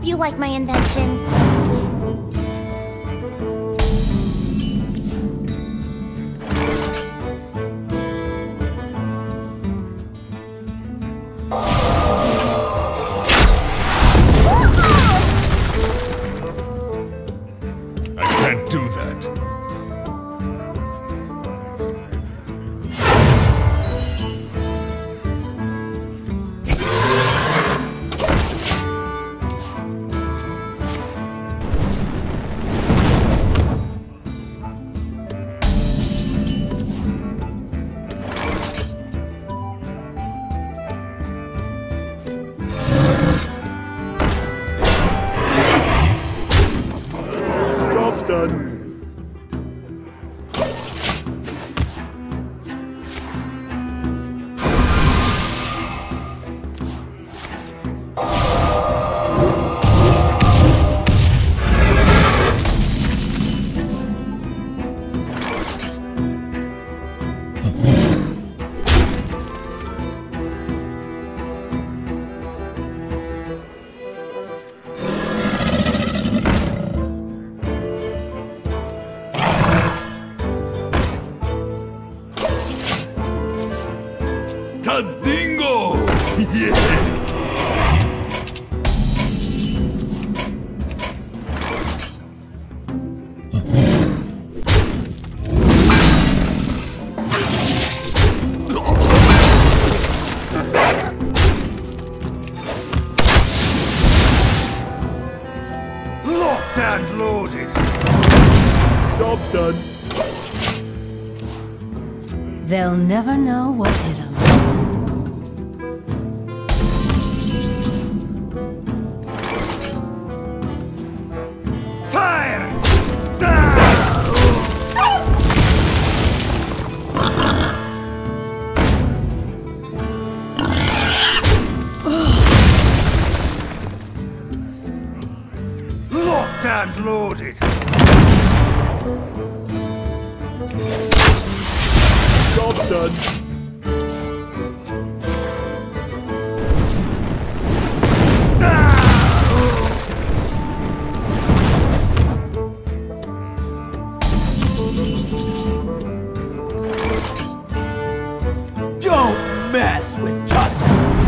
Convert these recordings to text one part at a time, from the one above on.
you like my invention. I can't do that. Done. Tazdingo! Yes! Locked and loaded! Job's done. They'll never know what hit them. Fire! Locked and loaded! Job's done. Don't mess with Tusk!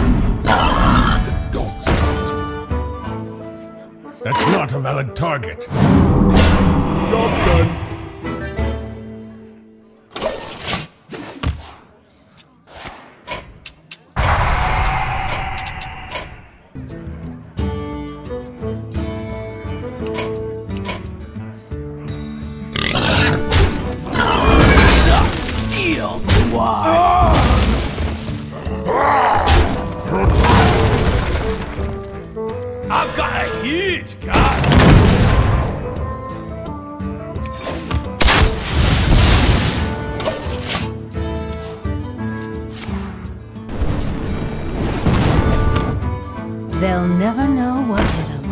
That's not a valid target. Job's done. I've got a huge gun! They'll never know what hit them.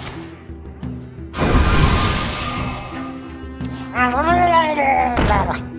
Blah, blah, blah, blah, blah.